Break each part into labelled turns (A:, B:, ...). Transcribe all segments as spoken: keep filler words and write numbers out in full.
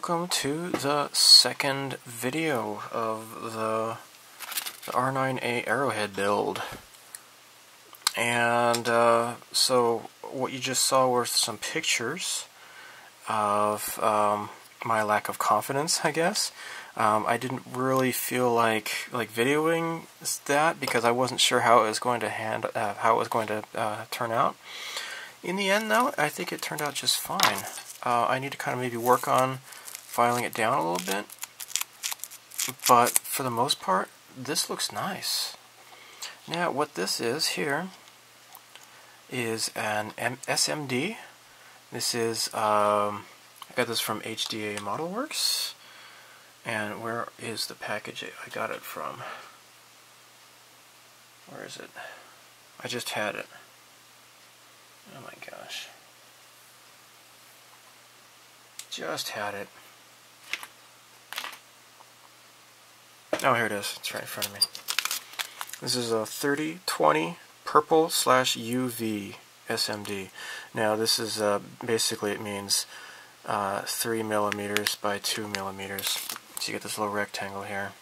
A: welcome to the second video of the, the R nine A Arrowhead build. And uh, so what you just saw were some pictures of um, my lack of confidence, I guess. Um, I didn't really feel like like videoing that because I wasn't sure how it was going to hand uh, how it was going to uh, turn out. In the end, though, I think it turned out just fine. Uh, I need to kind of maybe work on filing it down a little bit, but for the most part, this looks nice. Now, what this is here is an S M D. This is, um, I got this from H D A Model Works. And where is the package I got it from? Where is it? I just had it. Oh my gosh. Just had it. Oh, here it is. It's right in front of me. This is a thirty twenty purple slash U V S M D. Now this is uh, basically it means uh, three millimeters by two millimeters. So you get this little rectangle here.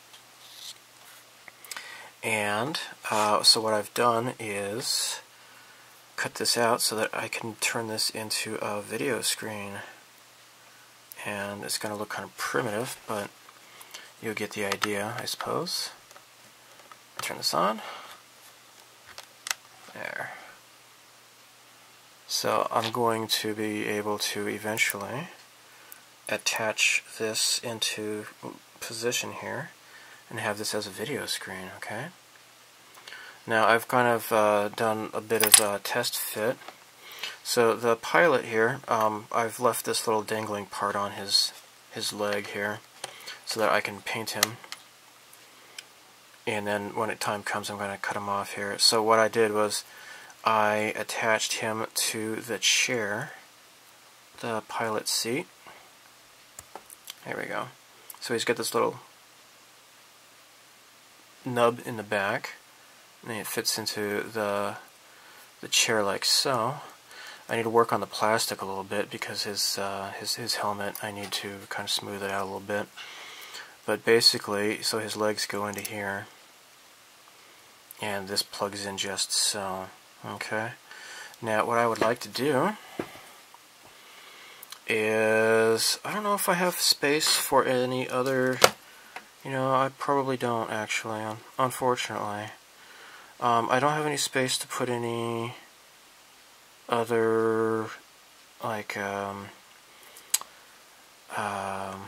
A: And uh, so what I've done is cut this out so that I can turn this into a video screen. And it's going to look kind of primitive, but you'll get the idea, I suppose. Turn this on. There. So I'm going to be able to eventually attach this into position here and have this as a video screen, okay? Now I've kind of uh, done a bit of a test fit. So the pilot here, um, I've left this little dangling part on his his leg here so that I can paint him, and then when it time comes I'm going to cut him off here. So what I did was I attached him to the chair, the pilot seat. There we go. So he's got this little nub in the back, and it fits into the the chair like so. I need to work on the plastic a little bit because his uh, his his helmet, I need to kind of smooth it out a little bit. But basically, so his legs go into here, and this plugs in just so. Okay. Now, what I would like to do is, I don't know if I have space for any other, you know, I probably don't actually, unfortunately. Um, I don't have any space to put any other, like, um, um,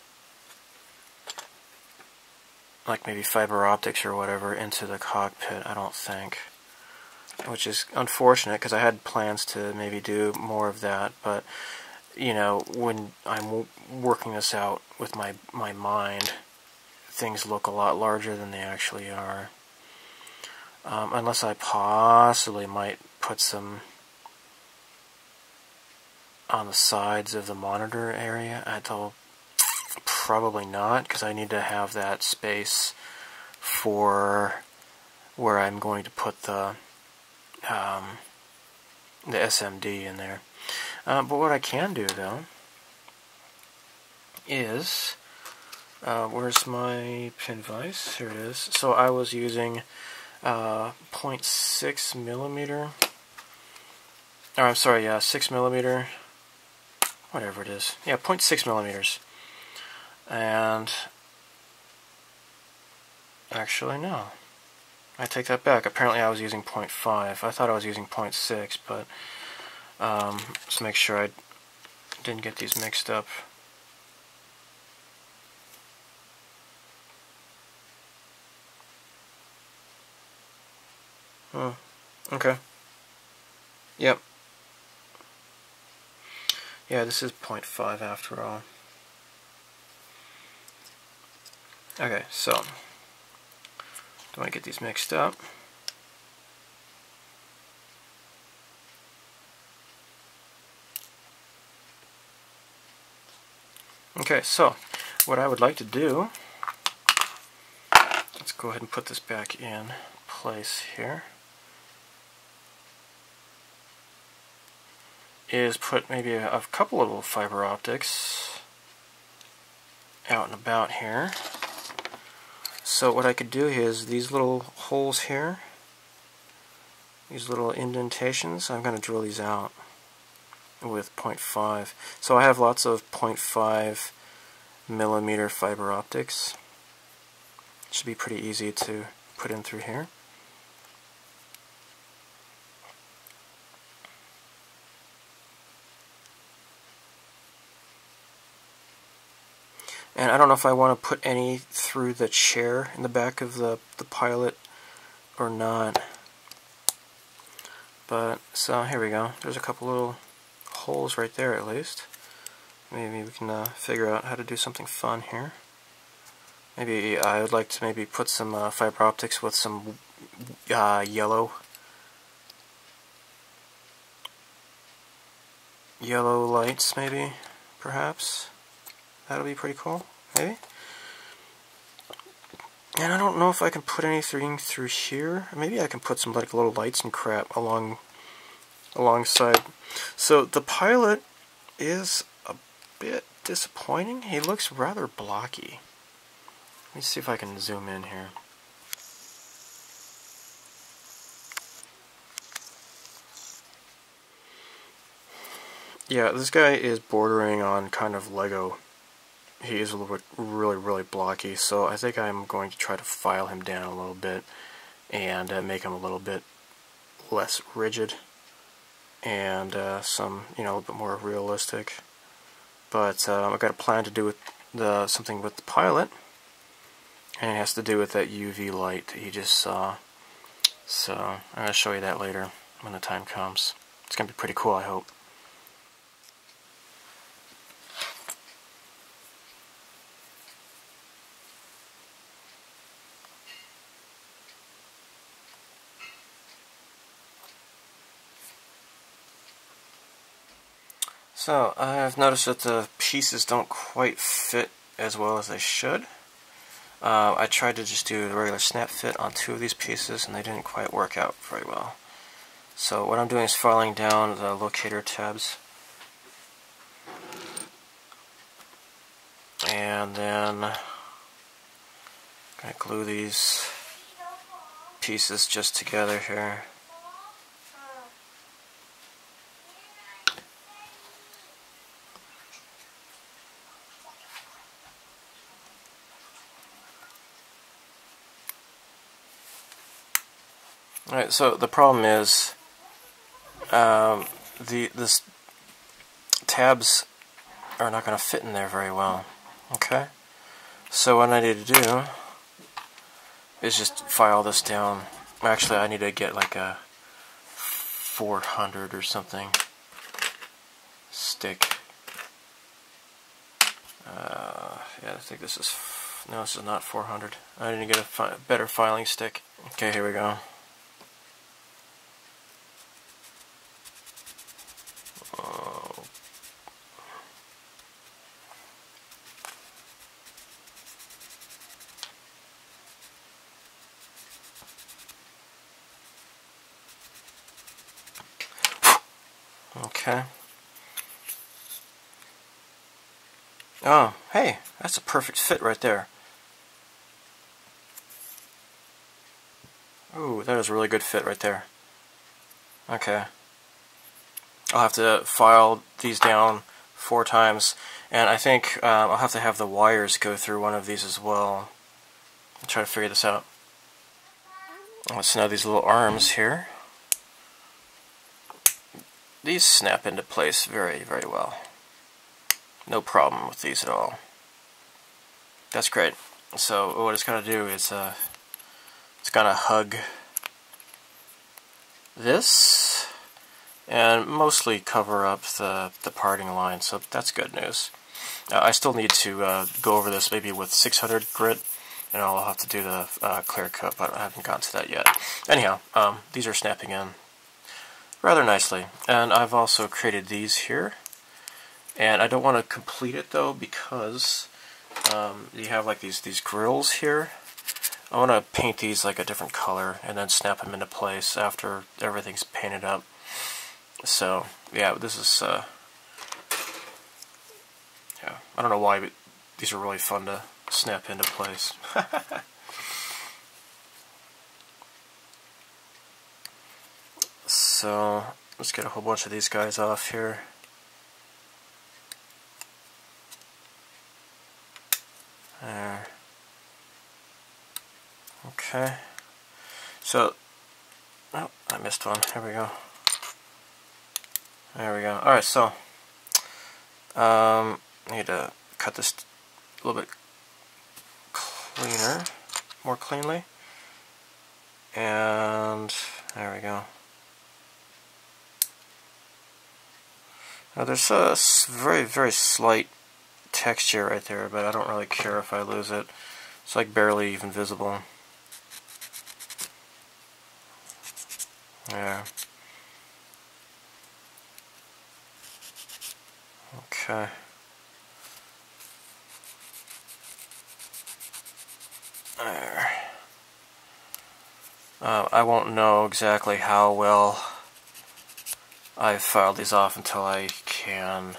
A: like maybe fiber optics or whatever into the cockpit, I don't think. Which is unfortunate because I had plans to maybe do more of that, but you know, when I'm w working this out with my my mind, things look a lot larger than they actually are. Um, unless I possibly might put some on the sides of the monitor area. I don't, probably not, because I need to have that space for where I'm going to put the um, the S M D in there. Uh, but what I can do, though, is, uh, where's my pin vise? Here it is. So I was using uh, zero point six millimeter, or I'm sorry, yeah, six millimeter, whatever it is. Yeah, zero point six millimeters. And, actually, no. I take that back. Apparently I was using zero point five. I thought I was using zero point six, but Um, let's make sure I didn't get these mixed up. Oh, okay. Yep. Yeah, this is zero point five after all. Okay, so don't want to get these mixed up. Okay, so what I would like to do, let's go ahead and put this back in place here, is put maybe a, a couple of little fiber optics out and about here. So what I could do is these little holes here, these little indentations, I'm going to drill these out with point five. So I have lots of point five millimeter fiber optics. Should be pretty easy to put in through here. And I don't know if I want to put any through the chair in the back of the, the pilot or not. But, so here we go. There's a couple little holes right there at least. Maybe we can uh, figure out how to do something fun here. Maybe I would like to maybe put some uh, fiber optics with some uh, yellow yellow lights, maybe, perhaps. That'll be pretty cool, maybe. And I don't know if I can put anything through here. Maybe I can put some like little lights and crap along alongside. So the pilot is a bit disappointing. He looks rather blocky. Let me see if I can zoom in here. Yeah, this guy is bordering on kind of Lego. He is a little bit really, really blocky, so I think I'm going to try to file him down a little bit and uh, make him a little bit less rigid and uh, some, you know, a little bit more realistic. But uh, I've got a plan to do with the something with the pilot, and it has to do with that U V light that you just saw. So I'm going to show you that later when the time comes. It's going to be pretty cool, I hope. So, I've noticed that the pieces don't quite fit as well as they should. Uh, I tried to just do the regular snap fit on two of these pieces and they didn't quite work out very well. So what I'm doing is filing down the locator tabs. And then I'm going to glue these pieces just together here. Alright, so the problem is um, the this tabs are not going to fit in there very well. Okay? So what I need to do is just file this down. Actually, I need to get like a four hundred or something stick. Uh, yeah, I think this is, no, this is not four hundred. I need to get a fi better filing stick. Okay, here we go. Okay. Oh, hey, that's a perfect fit right there. Ooh, that is a really good fit right there. Okay. I'll have to file these down four times, and I think um, I'll have to have the wires go through one of these as well. I'll try to figure this out. Let's now these little arms here. These snap into place very, very well. No problem with these at all. That's great. So what it's going to do is uh, it's going to hug this and mostly cover up the, the parting line, so that's good news. Uh, I still need to uh, go over this maybe with six hundred grit, and I'll have to do the uh, clear cut, but I haven't gotten to that yet. Anyhow, um, these are snapping in rather nicely, and I've also created these here, and I don't want to complete it though because um, you have like these these grills here. I want to paint these like a different color and then snap them into place after everything's painted up. So yeah, this is uh, yeah, I don't know why, but these are really fun to snap into place. So let's get a whole bunch of these guys off here. There. Okay. So, oh, I missed one. Here we go. There we go. Alright, so, um, I need to cut this a little bit cleaner, more cleanly. And, there we go. Now there's a very, very slight texture right there, but I don't really care if I lose it. It's like barely even visible. Yeah. Okay. There. Uh, I won't know exactly how well I've filed these off until I can,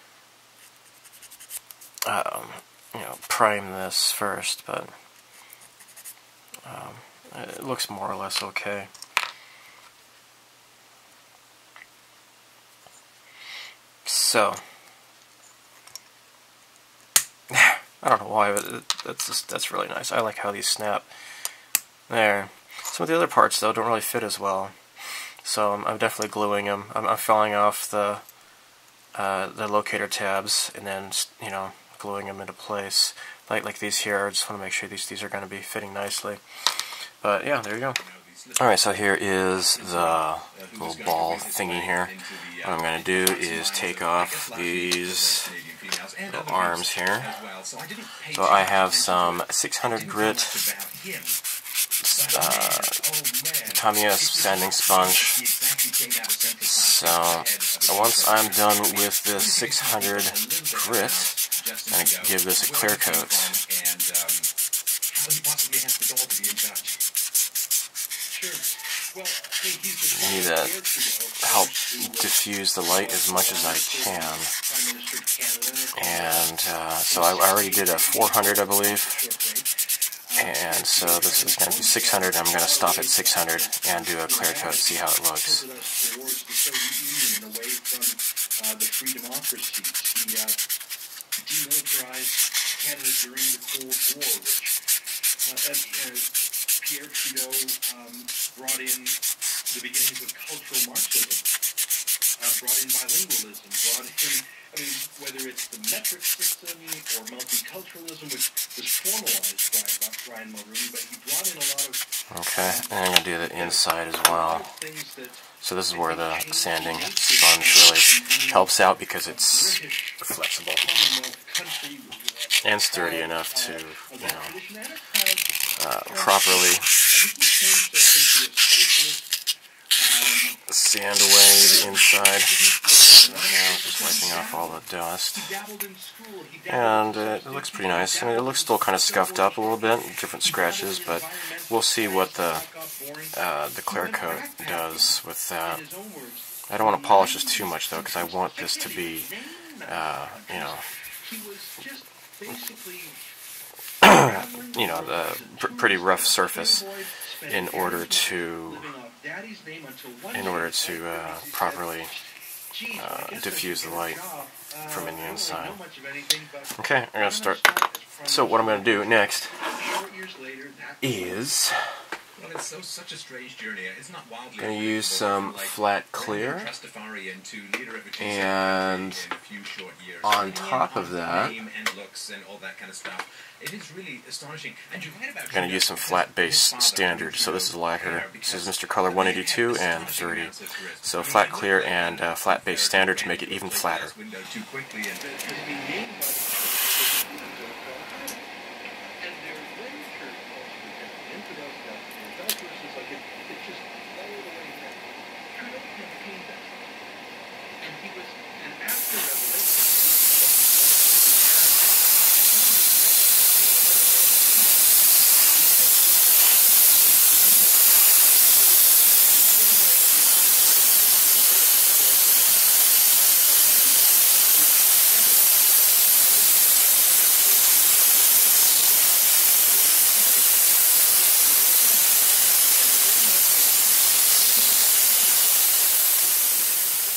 A: um, you know, prime this first, but um, it looks more or less okay. So, I don't know why, but that's just, that's really nice. I like how these snap. There. Some of the other parts, though, don't really fit as well. So um, I'm definitely gluing them. I'm, I'm filing off the uh, the locator tabs and then, you know, gluing them into place. Like like these here. I just want to make sure these these are going to be fitting nicely. But yeah, there you go. All right, so here is the little ball thingy here. What I'm going to do is take off these little arms here. So I have some six hundred grit uh, Tamiya sanding sponge. So once I'm done with this six hundred grit, I'm going to give this a clear coat. I need to help diffuse the light as much as I can. And uh, so I already did a four hundred, I believe. And so this is going to be six hundred. I'm going to stop at six hundred and do a clear coat, see how it looks.
B: Pierre Trudeau um, brought in the beginnings of cultural Marxism, uh, brought in bilingualism, brought in, I mean, whether it's the metric system or multiculturalism, which was formalized by Brian Mulroney, but he brought in a lot of...
A: Okay, and I'm going to do the inside as well. So this is where the sanding sponge really helps out because it's flexible and sturdy enough to, you know, uh, properly sand away the inside. So now just wiping off all the dust. And uh, it looks pretty nice. I mean, it looks still kind of scuffed up a little bit, different scratches, but we'll see what the uh, the clear coat does with that. I don't want to polish this too much though, because I want this to be, uh, you know, you know, the pr pretty rough surface in order to in order to uh, properly uh, diffuse the light from in the inside. Okay, I'm gonna start. So what I'm gonna do next is I'm gonna use some flat clear, and on top of that, I'm going to use some flat base standard. So this is lacquer. This is Mister Color one eighty-two and thirty. So flat clear and uh, flat base standard to make it even flatter.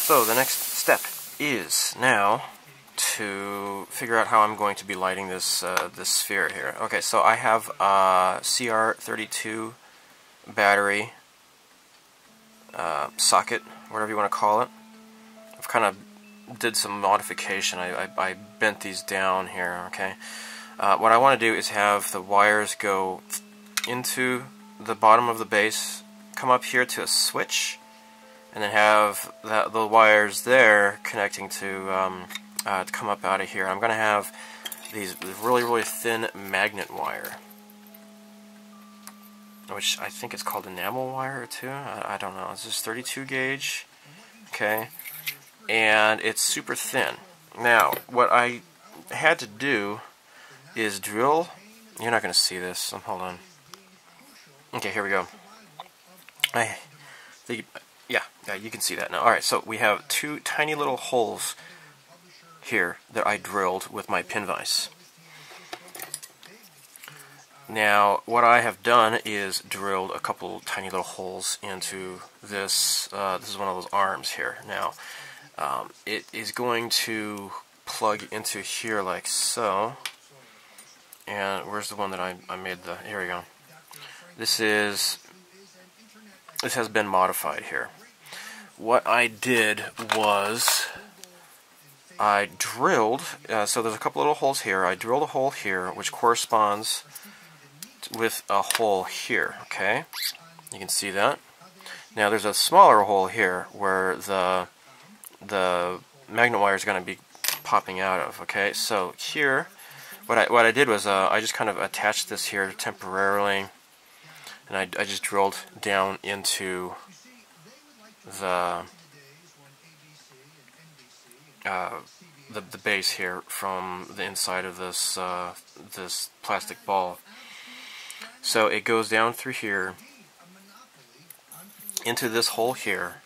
A: So the next step is now to figure out how I'm going to be lighting this uh, this sphere here. Okay, so I have a C R thirty-two battery uh, socket, whatever you want to call it. I've kind of did some modification. I, I, I bent these down here. Okay, uh, what I want to do is have the wires go into the bottom of the base, come up here to a switch, and then have the, the wires there connecting to, um, uh, to come up out of here. I'm going to have these really, really thin magnet wire, which I think it's called enamel wire too. I, I don't know. This is thirty-two gauge, okay, and it's super thin. Now, what I had to do is drill. You're not going to see this. So hold on. Okay, here we go. I think, yeah, yeah, you can see that now. Alright, so we have two tiny little holes here that I drilled with my pin vise. Now, what I have done is drilled a couple tiny little holes into this. Uh, this is one of those arms here. Now, um, it is going to plug into here like so. And where's the one that I, I made the... Here we go. This is... This has been modified here. What I did was I drilled, uh, so there's a couple little holes here. I drilled a hole here which corresponds with a hole here, okay? You can see that. Now there's a smaller hole here where the the magnet wire is going to be popping out of, okay? So here, what I, what I did was uh, I just kind of attached this here temporarily. And I, I just drilled down into the, uh, the the base here from the inside of this uh, this plastic ball. So it goes down through here into this hole here.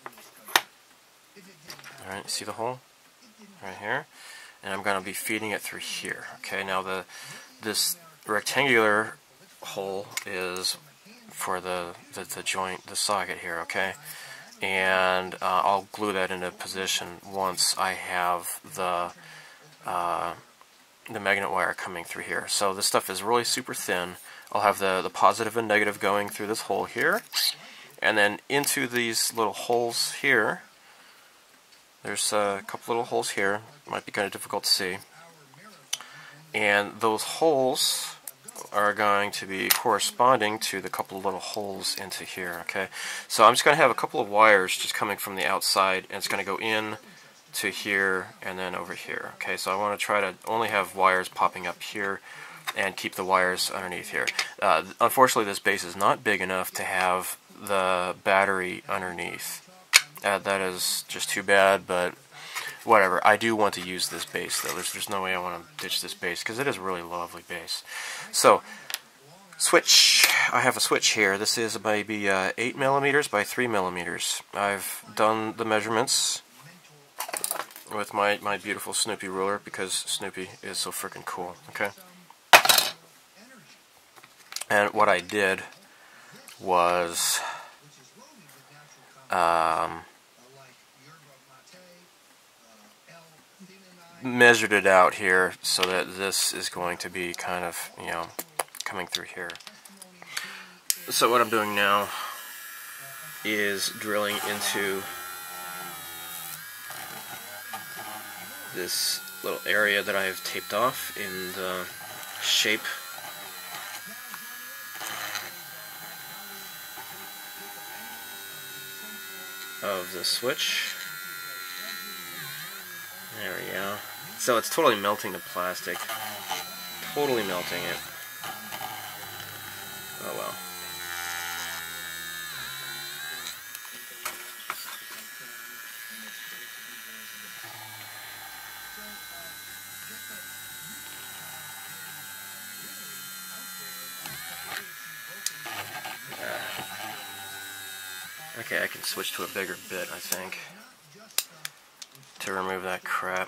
A: All right, see the hole right here, and I'm going to be feeding it through here. Okay, now the this rectangular hole is for the, the, the joint, the socket here, okay? And uh, I'll glue that into position once I have the uh, the magnet wire coming through here. So this stuff is really super thin. I'll have the, the positive and negative going through this hole here, and then into these little holes here. There's a couple little holes here. Might be kind of difficult to see. And those holes are going to be corresponding to the couple of little holes into here, okay? So I'm just going to have a couple of wires just coming from the outside, and it's going to go in to here and then over here, okay? So I want to try to only have wires popping up here and keep the wires underneath here. Uh, unfortunately, this base is not big enough to have the battery underneath. Uh, that is just too bad, but whatever. I do want to use this base, though. There's, there's no way I want to ditch this base, because it is a really lovely base. So, switch. I have a switch here. This is maybe uh, eight millimeters by three millimeters. I've done the measurements with my, my beautiful Snoopy ruler, because Snoopy is so freaking cool, okay? And what I did was... Um, measured it out here so that this is going to be kind of, you know, coming through here. So what I'm doing now is drilling into this little area that I have taped off in the shape of the switch. There we go. So it's totally melting the plastic. Totally melting it. Oh well. Uh, okay, I can switch to a bigger bit, I think, to remove that crap.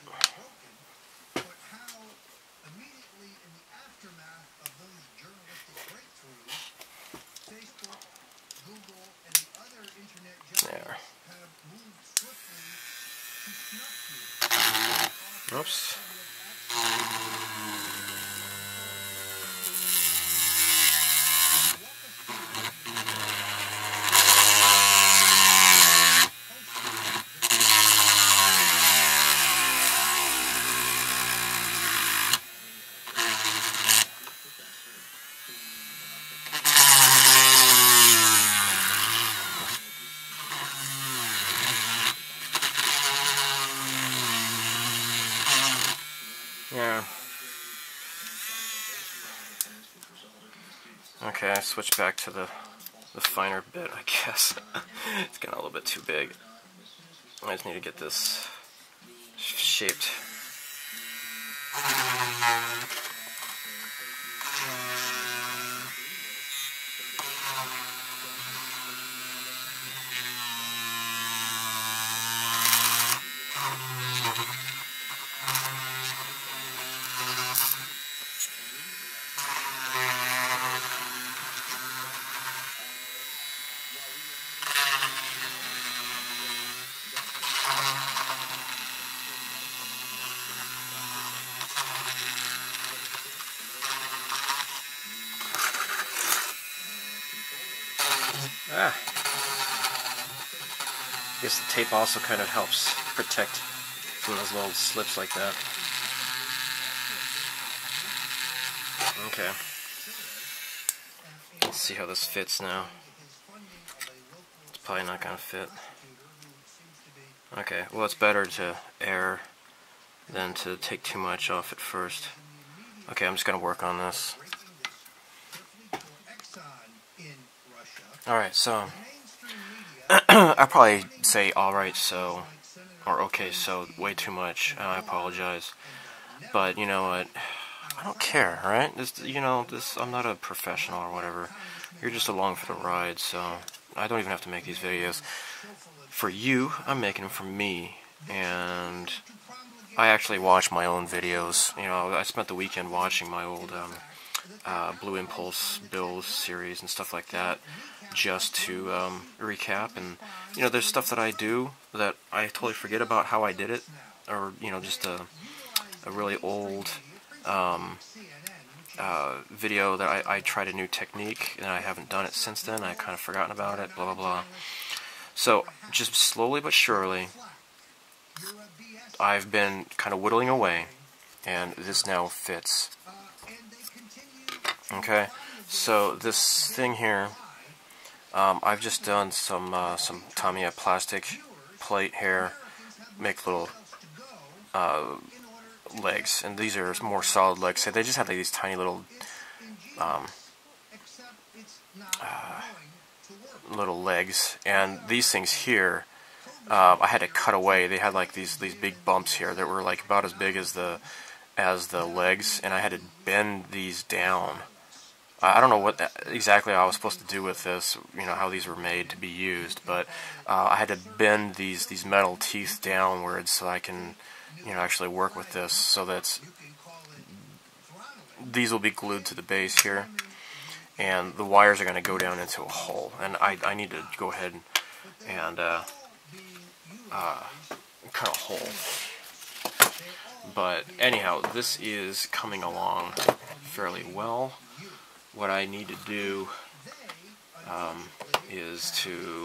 A: There. Oops. Yeah. Okay, I switched back to the, the finer bit, I guess. It's getting a little bit too big. I just need to get this shaped. Ah. I guess the tape also kind of helps protect from those little slips like that. Okay. Let's see how this fits now. It's probably not going to fit. Okay, well it's better to err than to take too much off at first. Okay, I'm just going to work on this. Alright, so I'll probably say alright so, or okay so, way too much. Uh, I apologize. But you know what? I don't care, right? This, you know, this. I'm not a professional or whatever. You're just along for the ride, so I don't even have to make these videos for you. I'm making them for me, and I actually watch my own videos. You know, I spent the weekend watching my old um, uh, Blue Impulse build series and stuff like that, just to um, recap. And you know, there's stuff that I do that I totally forget about how I did it, or you know, just a a really old um, uh, video that I, I tried a new technique and I haven't done it since then. I kind of forgotten about it. Blah blah blah. So just slowly but surely, I've been kind of whittling away, and this now fits. Okay, so this thing here, um, I've just done some uh, some Tamiya plastic plate here, make little uh, legs, and these are more solid legs. So they just have like these tiny little um, uh, little legs, and these things here, uh, I had to cut away. They had like these these big bumps here that were like about as big as the as the legs, and I had to bend these down. I don't know what exactly I was supposed to do with this, you know, how these were made to be used, but uh, I had to bend these these metal teeth downwards so I can, you know, actually work with this, so that these will be glued to the base here, and the wires are going to go down into a hole, and I, I need to go ahead and uh, uh, cut a hole. But anyhow, this is coming along fairly well. What I need to do um, is to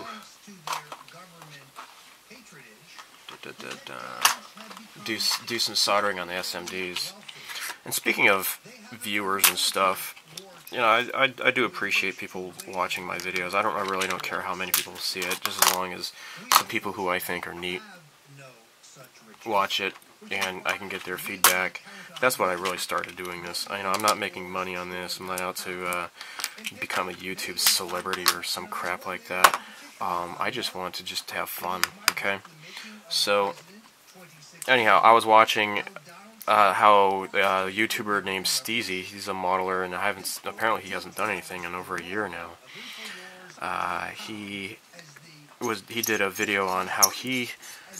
A: da, da, da, da, do do some soldering on the S M Ds. And speaking of viewers and stuff, you know, I, I I do appreciate people watching my videos. I don't I really don't care how many people see it, just as long as some people who I think are neat watch it and I can get their feedback. That's what I really started doing this. I, you know, I'm not making money on this. I'm not out to uh, become a YouTube celebrity or some crap like that. Um, I just want to just have fun, okay? So, anyhow, I was watching uh, how a YouTuber named Steezy, he's a modeler, and I haven't, apparently he hasn't done anything in over a year now. Uh, he was he did a video on how he,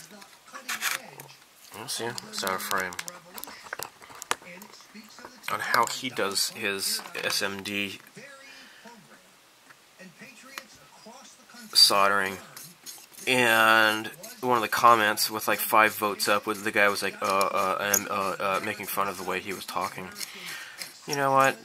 A: let's see, it's out of frame, on how he does his S M D soldering, and one of the comments with like five votes up, with the guy was like, uh, uh, and uh, uh, making fun of the way he was talking. You know what?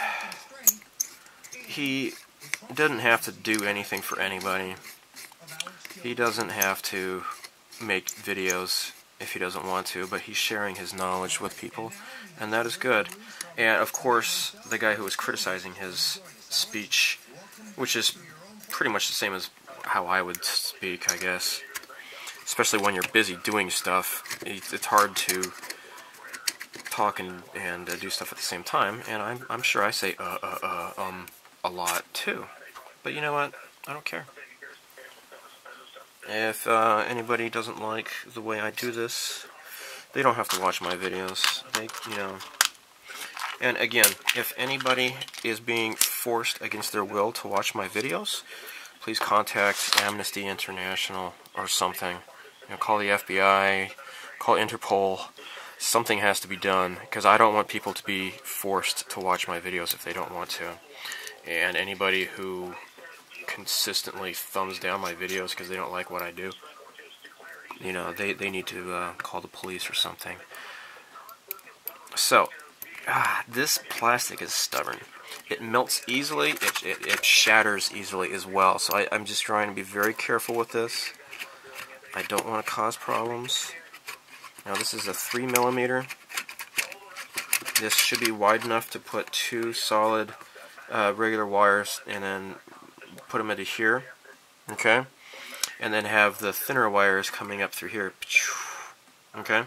A: He doesn't have to do anything for anybody. He doesn't have to make videos if he doesn't want to, but he's sharing his knowledge with people, and that is good. And of course, the guy who was criticizing his speech, which is pretty much the same as how I would speak, I guess. Especially when you're busy doing stuff, it's hard to talk and, and uh, do stuff at the same time, and I'm, I'm sure I say uh, uh, uh, um, a lot too. But you know what? I don't care. If uh, anybody doesn't like the way I do this, they don't have to watch my videos. They, you know. And again, if anybody is being forced against their will to watch my videos, please contact Amnesty International or something. You know, call the F B I, call Interpol. Something has to be done, because I don't want people to be forced to watch my videos if they don't want to. And anybody who consistently thumbs down my videos because they don't like what I do, you know, they, they need to uh, call the police or something. So, ah, this plastic is stubborn. It melts easily, it, it, it shatters easily as well, so I, I'm just trying to be very careful with this. I don't want to cause problems. Now this is a three millimeter. This should be wide enough to put two solid uh, regular wires and then put them into here, okay? And then have the thinner wires coming up through here, okay?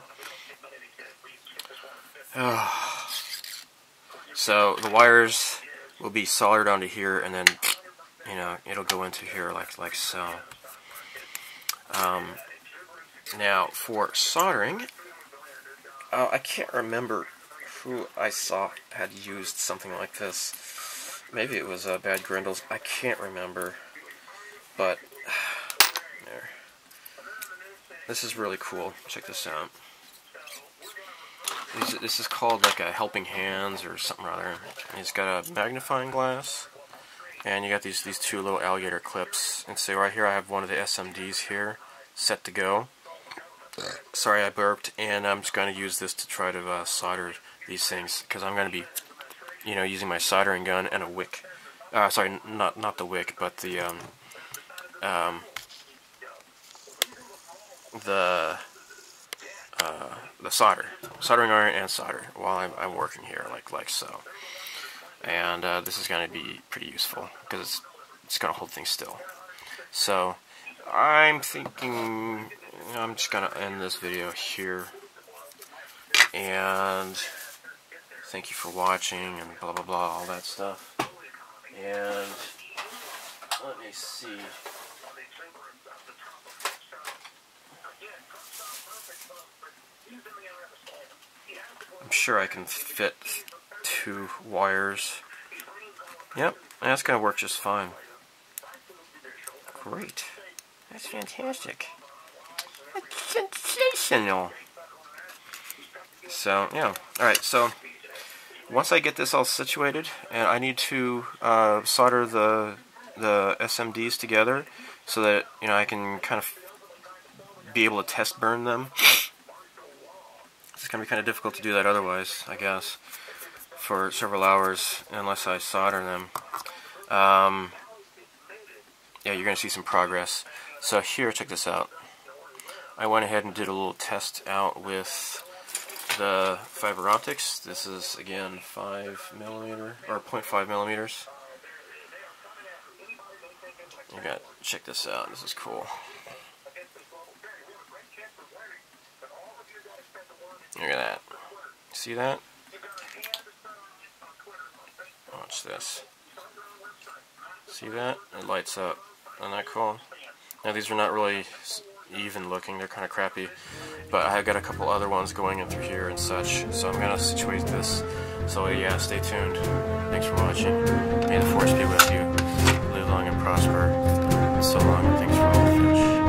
A: Oh. So the wires will be soldered onto here, and then, you know, it'll go into here like like so. Um, now for soldering, uh, I can't remember who I saw had used something like this. Maybe it was uh, Bad Grindles. I can't remember, but there. This is really cool. Check this out. This is called like a helping hands or something or other. It's got a magnifying glass, and you got these these two little alligator clips. And so right here I have one of the S M Ds here, set to go. Sorry, I burped, and I'm just going to use this to try to uh, solder these things, because I'm going to be, you know, using my soldering gun and a wick. Uh, sorry, not not the wick, but the um, um, the uh, the solder, soldering iron and solder while I'm, I'm working here, like like so. And uh, this is going to be pretty useful because it's it's going to hold things still. So I'm thinking I'm just going to end this video here. And thank you for watching and blah blah blah, all that stuff. And let me see. I'm sure I can fit two wires. Yep, that's going to work just fine. Great. That's fantastic. That's sensational. So, yeah. Alright, so once I get this all situated, and I need to uh, solder the the S M Ds together so that, you know, I can kind of be able to test burn them. It's going to be kind of difficult to do that otherwise, I guess, for several hours unless I solder them. Um, yeah, you're going to see some progress. So here, check this out. I went ahead and did a little test out with the fiber optics. This is again five millimeter or zero point five millimeters. You got check this out. This is cool. Look at that. See that? Watch this. See that? It lights up. Isn't that cool? Now these are not really even looking, they're kind of crappy, but I have got a couple other ones going in through here and such, so I'm going to situate this. So yeah, stay tuned. Thanks for watching. May the force be with you. Live long and prosper. And so long, and thanks for all the fish.